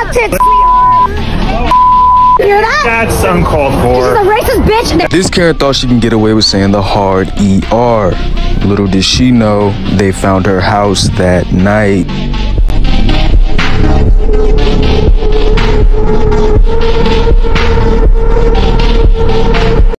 suck tits, sweetheart. You hear that? That's uncalled for. She's a racist bitch. This Karen thought she can get away with saying the hard ER. Little did she know, they found her house that night.